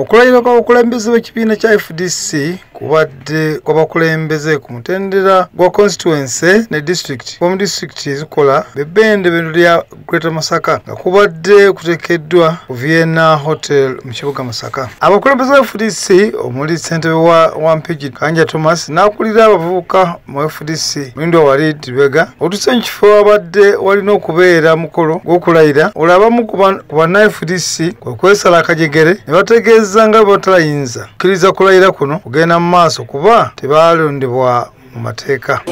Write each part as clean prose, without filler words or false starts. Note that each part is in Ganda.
Okulayira kw'abakulembeze b'ekibiina kya FDC kubadde kw'abakulembeze ku mutendera gwa constituency ne district mu district ezikola bebende bino lya Greater Masaka nga kubadde kuteekeddwa ku Vienna Hotel mu kibuga Masaka. Abakulembeze ba FDC omuli ssentebe wa Mpigi Kanja Thomas n'akulira abavubuka mu FDC Mwindo wali Tibega otusenyi kifo abadde walina okubeera mukolo gw'okulayira olabamu ku banna FDC kwe kwesala akajegere ne bategeeza nga batalayinza kkiriza kulayira kuno kugenda mu maaso kuba tebaalondebwa mu mateeka.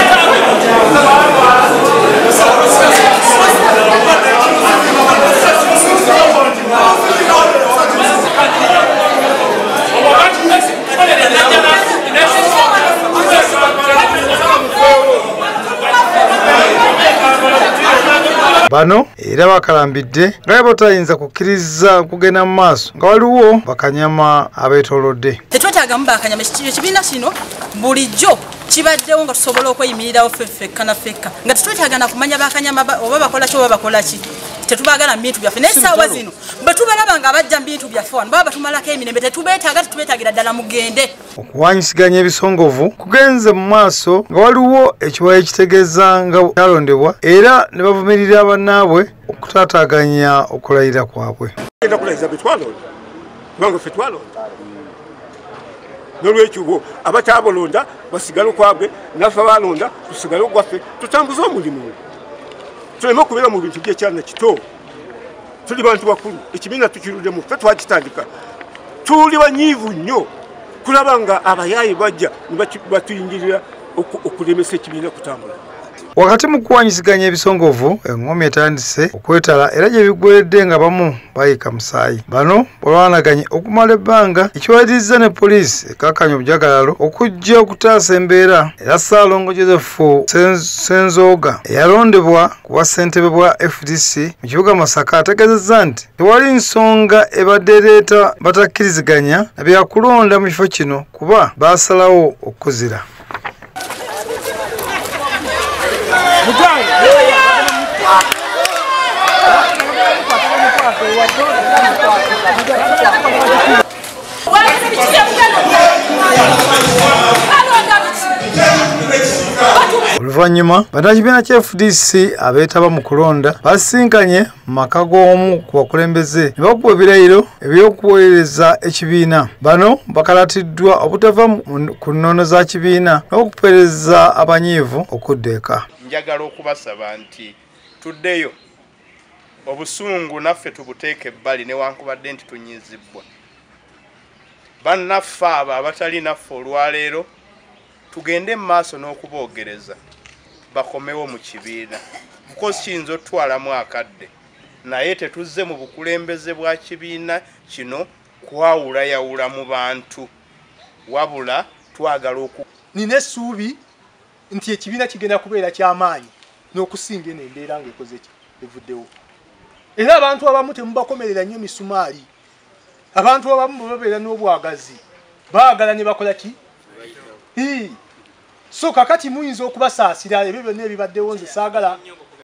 Bano era bakalambidde nga batayinza kukkiriza kugenda mu maaso nga waliwo bakanyama abeetolodde. Tetwetaaga mu bakanyama ekibiina kino bulijjo kibaddewo nga tusobola okweyimirirawo ffekka na ffekka nga tetwetaaga na kumanya bakanyama oba bakola ki oba bakola ki. Tetubagala mu bintu byaffe naye essaawa zino bwe tubalaba nga bajja mu bintu byaffe wano baba batumalako emirembe tetubeetaagira ddala mugende. Okuwanyisiganya ebisongovu kugenze mu maaso nga waliwo ekiwayi ekitegeeza nga kyalondebwa era ne bavumirira bannaabwe okutaataaganya okulayira kwabwe. Genda kulayiza be twalonda kubanga ffe twalonda n'olwekyo abataabalonda basigale kwabwe naffe abalonda tusigale ogwaffe tutambuze omulimu tuleme okubeera mu bintu by'ekyana kito. Tuli bantu bakulu ekibiina tukiruddemu ffe twakitandika tuli banyiivu nnyo kulaba nga abayaayi bajja ne batuyingirira okulemesa ekibiina kutambula. Wakati mu kuwanyisiganya ebisongovu engoma etandise okwetala era gye bigweredde nga bamu bayika Musaayi. Bano balwanaganye okumala ebbanga ekiwaliriza ne poliisi ekkakkanya obujagalalo okujja okutaasa embeera era Ssaalongo Joseph Senzooga eyalondebwa ku bwassentebe bwa FDC mu kibuga Masaka ategeezezza nti tewali nsonga ebadde ereeta batakkiriziganya na byakulonda mu kifo kino kuba baasalawo okuzira. Oluvannyuma bannakibiina kya FDC abeetaba mu kulonda basinkanye mu maka g'omu ku bakulembeze ne bakuba ebirayiro eby'okuweereza ekibiina. Bano bakalatiddwa obutava ku nnono za kibiina n'okupeereza abanyiivu okudda eka. Njagala okubasaba nti tuddeyo obusungu naffe tubuteeke ebbali newankubadde nti tunyiizibwa. Bannaffe abo abatali naffe olwaleero tugende mu maaso n'okuboogereza bakomewo mu kibiina because kiyinza otwalamu akadde naye tetuzze mu bukulembeze bwa kibiina kino kwawulayawula mu bantu wabula twagala nina essuubi nti ekibiina kigenda kubeera ky'amaanyi n'okusinga eno embeera ng'ekoze evuddewo. Era abantu abamu temubakomerera nnyo misumaali. Abantu abamu babeera n'obwagazi baagala ne bakola ki? So kakati muyinza okubasaasira ebyo byonna ebibaddewo nze saagala